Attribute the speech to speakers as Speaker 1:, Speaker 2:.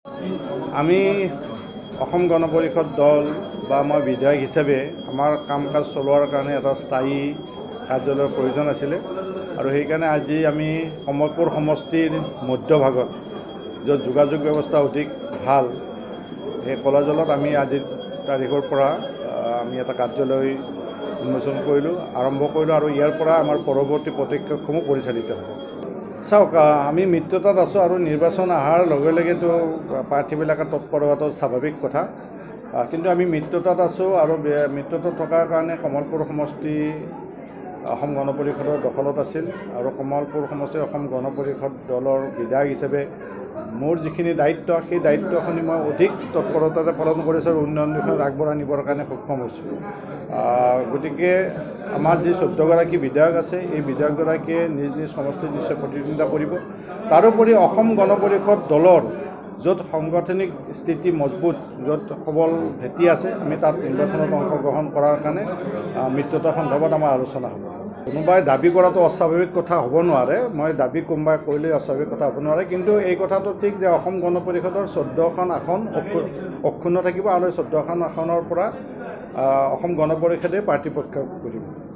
Speaker 1: আমি অসম গণ পৰিষদ দল বা মই বিধায়ক হিচাপে আমাৰ কাম কাজ চলোৱাৰ কাৰণে এটা স্থায়ী কাৰ্যালয়ৰ প্ৰয়োজন আছিলে আৰু সেইকাৰণে আজি আমি কমলপুৰ সমষ্টিৰ মধ্যভাগত য'ত যোগাযোগ ব্যৱস্থা অধিক ভাল সেই কলাজলত আমি আজিৰ তাৰিখৰ পৰা আমি এটা কাৰ্যালয় উন্মোচন কৰিলোঁ আৰম্ভ কৰিলোঁ আৰু ইয়াৰ পৰা আমাৰ পৰৱৰ্তী পদক্ষেপসমূহ পৰিচালিত হ'ব। চাওক, আমি মিত্ৰতাত আছোঁ আৰু নিৰ্বাচন অহাৰ লগে লগেতো প্ৰাৰ্থীবিলাকে তৎপৰ হোৱাটো স্বাভাৱিক কথা, কিন্তু আমি মিত্ৰতাত আছোঁ আৰু মিত্ৰতাত থকাৰ কাৰণে কমলপুৰ সমষ্টি অসম গণ পৰিষদৰ দখলত আছিল আৰু কমলপুৰ সমষ্টিৰ অসম গণ পৰিষদ দলৰ বিধায়ক হিচাপে মোৰ যিখিনি দায়িত্ব সেই দায়িত্বখিনি মই অধিক তৎপৰতাৰে পালন কৰিছোঁ আৰু উন্নয়ন দিশত আগবঢ়াই নিবৰ কাৰণে সক্ষম হৈছোঁ। গতিকে আমাৰ যি 14গৰাকী বিধায়ক আছে এই বিধায়কগৰাকীয়ে নিজ নিজ সমষ্টিত নিশ্চয় প্ৰতিদ্বন্দ্বিতা কৰিব। তাৰোপৰি অসম গণ পৰিষদ দলৰ য'ত সাংগঠনিক স্থিতি মজবুত, য'ত সবল ভেটি আছে, আমি তাত নিৰ্বাচনত অংশগ্ৰহণ কৰাৰ কাৰণে মিত্ৰতা সন্দৰ্ভত আমাৰ আলোচনা হ'ব। কোনোবাই দাবী কৰাটো অস্বাভাৱিক কথা হ'ব নোৱাৰে, মই দাবী কোনোবাই কৰিলে অস্বাভাৱিক কথা হ'ব নোৱাৰে, কিন্তু এই কথাটো ঠিক যে অসম গণ পৰিষদৰ 14খন আসন অক্ষুণ্ণ থাকিব আৰু 14খন আসনৰ পৰা অসম গণ পৰিষদে প্ৰাৰ্থী প্ৰত্যাহাৰ কৰিব।